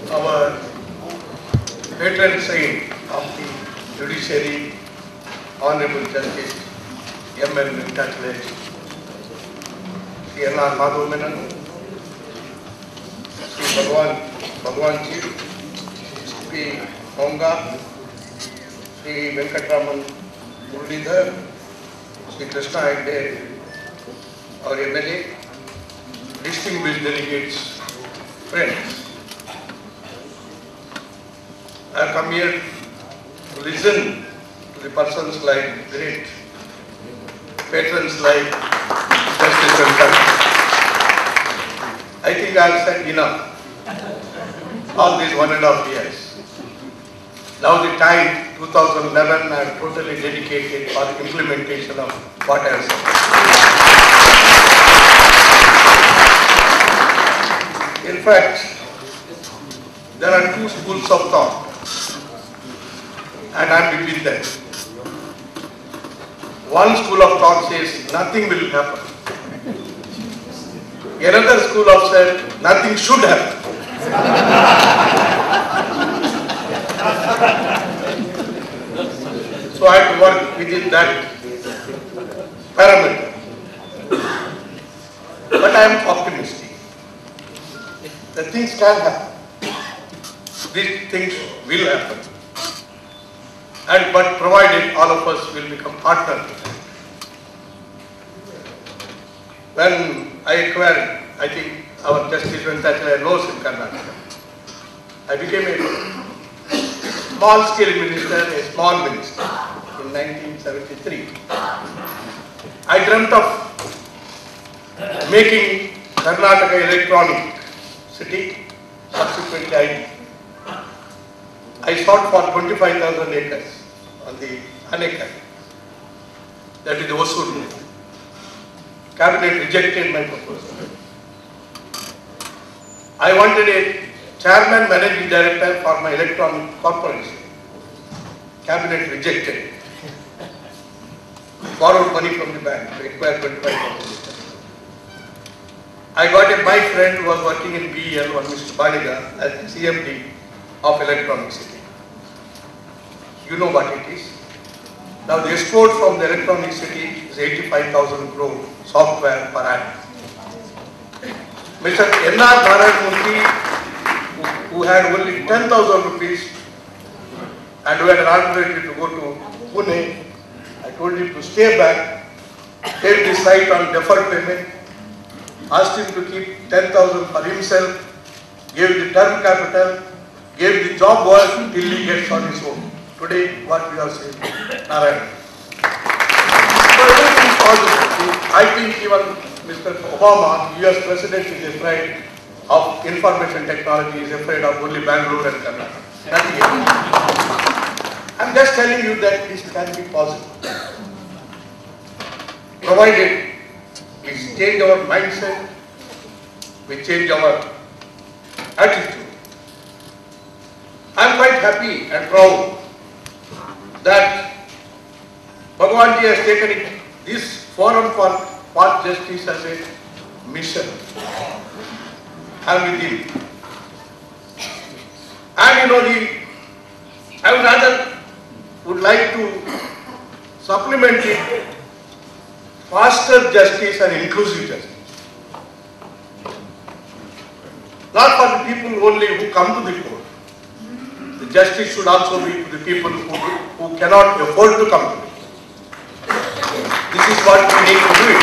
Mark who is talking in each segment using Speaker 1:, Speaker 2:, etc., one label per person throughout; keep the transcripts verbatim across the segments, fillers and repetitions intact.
Speaker 1: our patron saint of the judiciary, Honorable Justice M L Venkatachala, Sri N R Madhav Menon, Sri Bhagwan, Bhagwan Ji, Sri Honga, Sri Venkatraman Muralidhar, Sri Krishna Hegde, our M L A, distinguished delegates, friends. I have come here to listen to the persons like great patrons like Justice Venkatachala. I think I have said enough all these one and a half years. Now the time, two thousand eleven, I am totally dedicated for the implementation of what I have said. In fact, there are two schools of thought, and I am between them. One school of thought says nothing will happen. Another school of thought, nothing should happen. So I have to work within that parameter. But I am optimistic that things can happen. These things will happen. And but provided all of us will become partners. When I acquired, I think our Justice Venkatachala knows in Karnataka, I became a small scale minister, a small minister in nineteen seventy-three. I dreamt of making Karnataka electronic city. Subsequently, I, I sought for twenty-five thousand acres on the Aneka, that is the Osur. Cabinet rejected my proposal. I wanted a chairman, managing director for my electronic corporation. Cabinet rejected. Borrowed money from the bank to acquire twenty-five thousand acres. I got a, my friend who was working in B E L, one Mister Baliga, as the C M D of Electronic City. You know what it is. Now the export from the Electronic City is eighty-five thousand crore software per annum. Mister N R Narayanamurthy, who, who had only ten thousand rupees and who had an opportunity to go to Pune, I told him to stay back, take the site on deferred payment, asked him to keep ten thousand for himself, gave the term capital, gave the job work till he gets on his own. Today, what we are saying, Narayan. So everything is possible. I think even Mister Obama, U S President, is afraid of information technology, is afraid of only Bangalore and Karnataka. Nothing else. I am just telling you that this can be possible. Provided we change our mindset, we change our attitude. I am quite happy and proud that Bhagwan Ji has taken it, this forum for path justice as a mission. I am with him. And you know, the, I would rather would like to supplement it, faster justice and inclusive justice. Not for the people only who come to the court. The justice should also be to the people who, who cannot afford to come to it. This is what we need to do it.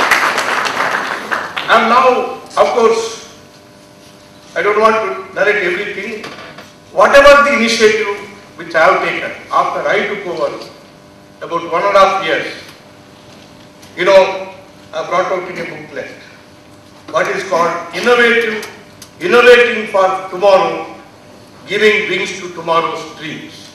Speaker 1: And now, of course, I don't want to narrate everything. Whatever the initiative which I have taken after I took over about one and a half years, you know, I brought out in a booklet what is called innovative, innovating for tomorrow, giving wings to tomorrow's dreams.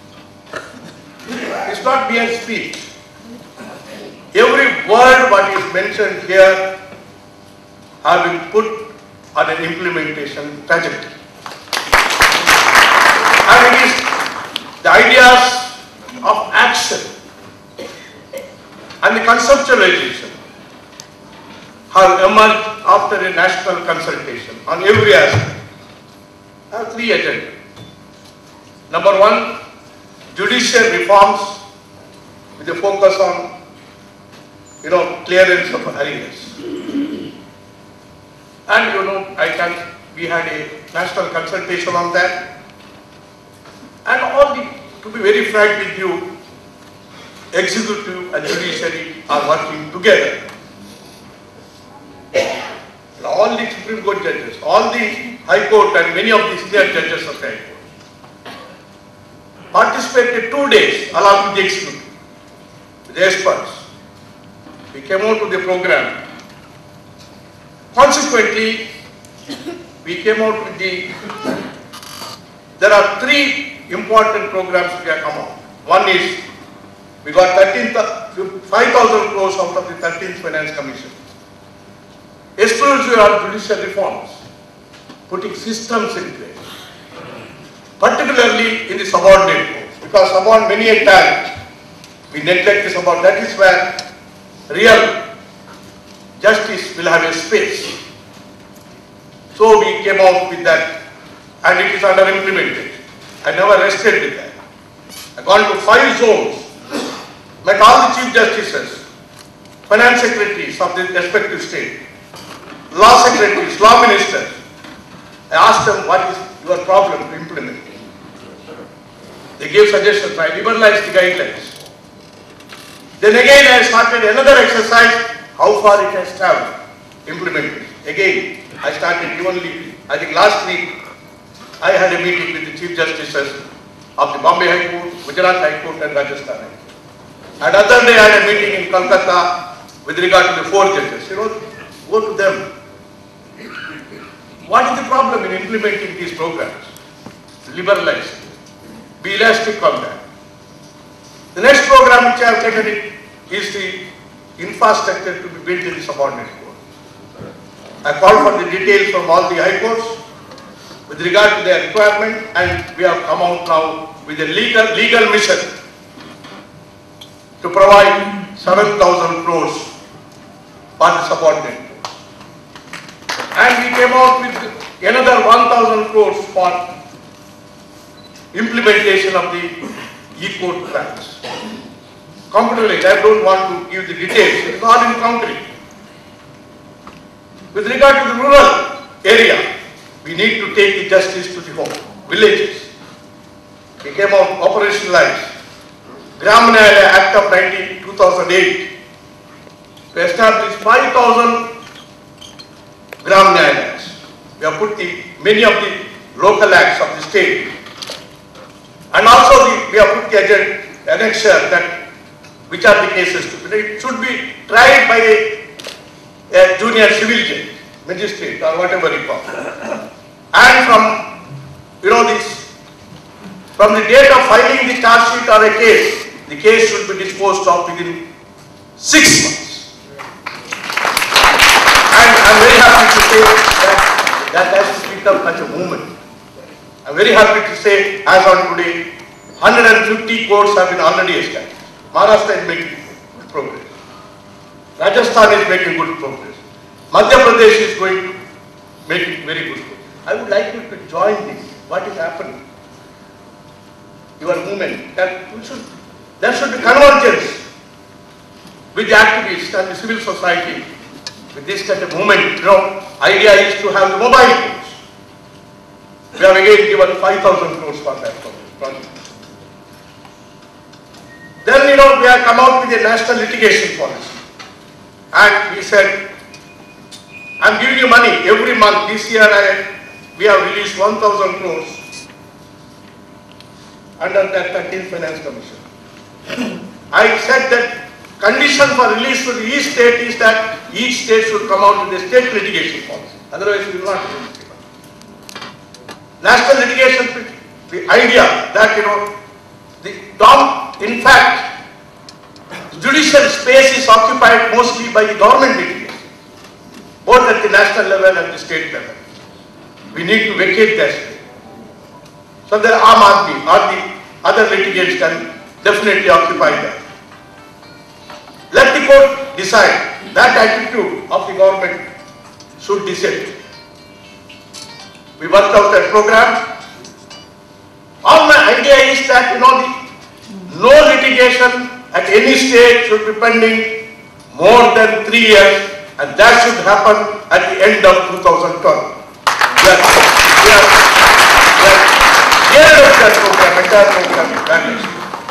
Speaker 1: It's not mere speech. Every word what is mentioned here have been put on an implementation trajectory. And it is the ideas of action and the conceptualization have emerged after a national consultation on every aspect. I have three agendas. Number one, judicial reforms with a focus on, you know, clearance of arrears. And you know, I can, we had a national consultation on that. And all the, to be very frank with you, executive and judiciary are working together. And all the Supreme Court judges, all the High Court and many of the senior judges of the High Court participated two days along with the executive, with the experts. We came out with the program. Consequently, we came out with the, there are three important programs we have come out. One is, we got five thousand crores out of the thirteenth Finance Commission. Exclusive on judicial reforms, putting systems in place, particularly in the subordinate courts, because subordinate many a time we neglect the subordinate. That is where real justice will have a space. So we came out with that, and it is under implementation. I never rested with that. I gone to five zones, met all the chief justices, finance secretaries of the respective state, law secretaries, law ministers. I asked them, what is your problem to implement? They gave suggestions. I liberalized the guidelines. Then again I started another exercise, how far it has traveled, implemented. Again, I started evenly, I think last week, I had a meeting with the chief justices of the Bombay High Court, Gujarat High Court and Rajasthan High Court. And other day I had a meeting in Kolkata with regard to the four judges. You know, go to them. What is the problem in implementing these programs? Liberalize. Be elastic on that. The next program which I have taken it is the infrastructure to be built in the subordinate court. I called for the details from all the high courts with regard to their requirement, and we have come out now with a legal, legal mission to provide seven thousand crores for the subordinate. And we came out with another one thousand crores for implementation of the e-court plans. Computer-led, I don't want to give the details, it is all in concrete. With regard to the rural area, we need to take the justice to the home, villages. We came out operationalized. Gram Nyaya Act of two thousand eight to establish five thousand Gram Nyayalas. We have put the, many of the local acts of the state, and also the, we have put the agenda, annexure that which are the cases to be. It should be tried by a, a junior civil judge, magistrate or whatever you call it. And from, you know, this, from the date of filing the charge sheet or a case, the case should be disposed of within six months. And I am very happy to say that that has become such a movement. I am very happy to say, as on today, one hundred fifty courts have been already established. Maharashtra is making good progress. Rajasthan is making good progress. Madhya Pradesh is going to make very good progress. I would like you to join this. What is happening? Your movement. That we should, there should be convergence with the activists and the civil society with this kind of movement. You know, idea is to have the mobile courts. We have again given five thousand crores for that project. Then, you know, we have come out with a national litigation policy. And we said, I am giving you money every month. This year I, we have released one thousand crores under that thirteenth Finance Commission. I said that condition for release to each state is that each state should come out with a state litigation policy. Otherwise, we will not do it. National litigation, the idea that, you know, the dom, in fact, judicial space is occupied mostly by the government litigation, both at the national level and the state level. We need to vacate that space. So the Aam Aadmi or the other litigants can definitely occupy that. Let the court decide. That attitude of the government should decide. We worked out that program. is that, you know, the, no litigation at any stage should be pending more than three years, and that should happen at the end of two thousand twelve. We are, we are, we are geared up that program, entire program, that is.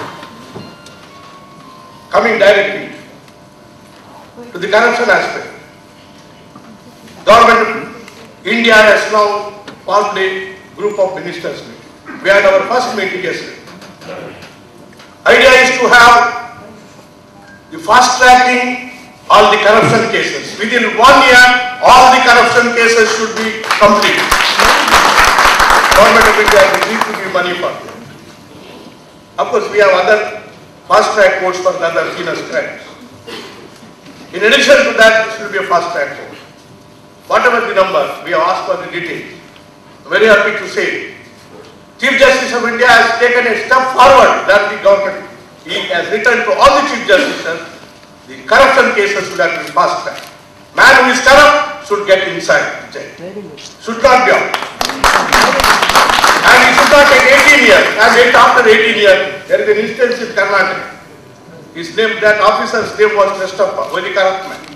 Speaker 1: Coming directly to the corruption aspect. Government of India has now formed a group of ministers. We had our first meeting yesterday. Idea is to have the fast tracking all the corruption cases. Within one year, all the corruption cases should be complete. Government of India has agreed to give money for them. Of course, we have other fast track courts for the other heinous crimes. In addition to that, this will be a fast track court. Whatever the number, we have asked for the details. I'm very happy to say, Chief Justice of India has taken a step forward that the government, he has written to all the Chief Justices, the corruption cases should have been fast tracked. Man who is corrupt should get inside the jail. Should not be out. And he should not take eighteen years. And after eighteen years, there is an instance in Karnataka. His name, that officer's name was Krishappa, very corrupt man.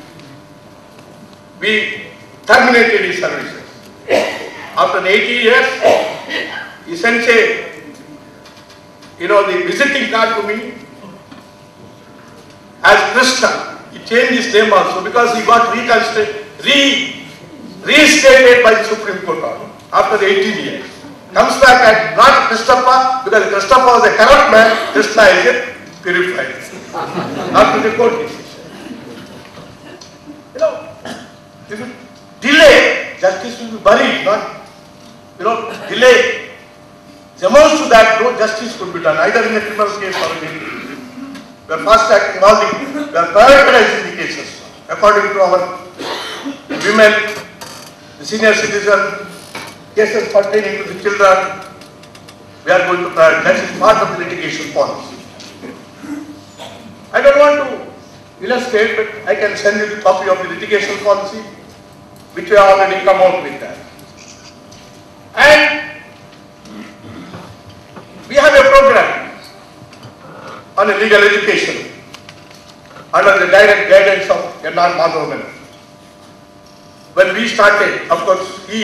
Speaker 1: We terminated his services. After eighty years, he sent a, you know, the visiting card to me as Krishna. He changed his name also because he got reconstructed, re, restated by the Supreme Court order after eighteen years. Comes back at not Krishappa because Krishappa was a corrupt man, Krishna is a purified. After the court decision. You know, if you delay, justice will be buried, not, you know, delay. It amounts to that, no justice could be done, either in a criminal case or in a case. We are fast tracking all the, we are prioritizing the cases according to our women, the senior citizen, cases pertaining to the children. We are going to prioritize. That is part of the litigation policy. I don't want to illustrate, but I can send you the copy of the litigation policy, which we have already come out with that. And we have a program on a legal education under the direct guidance of N R Madhavan. When we started, of course, he